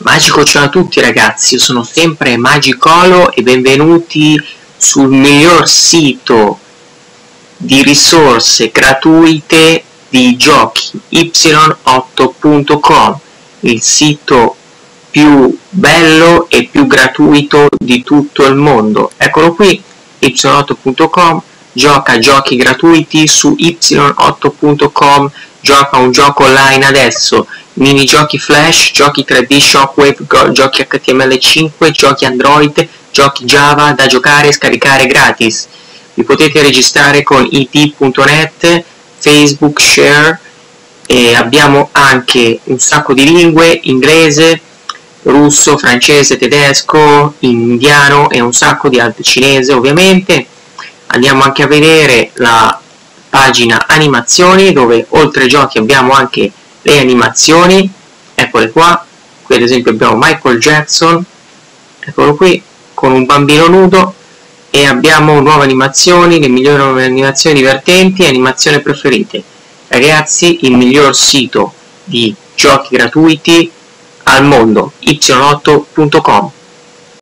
Magico ciao a tutti ragazzi, io sono sempre Magicolo e benvenuti sul miglior sito di risorse gratuite di giochi y8.com, il sito più bello e più gratuito di tutto il mondo. Eccolo qui, y8.com, gioca giochi gratuiti su y8.com, gioca un gioco online adesso, minigiochi flash, giochi 3D Shockwave, giochi HTML5, giochi Android, giochi Java da giocare e scaricare gratis. Vi potete registrare con it.net, Facebook, Share, e abbiamo anche un sacco di lingue, inglese, russo, francese, tedesco, indiano e un sacco di altre, cinese ovviamente. Andiamo anche a vedere la pagina animazioni, dove oltre ai giochi abbiamo anche le animazioni, eccole qua. Qui ad esempio abbiamo Michael Jackson, eccolo qui, con un bambino nudo, e abbiamo nuove animazioni, le migliori animazioni divertenti e animazioni preferite. Ragazzi, il miglior sito di giochi gratuiti al mondo, y8.com.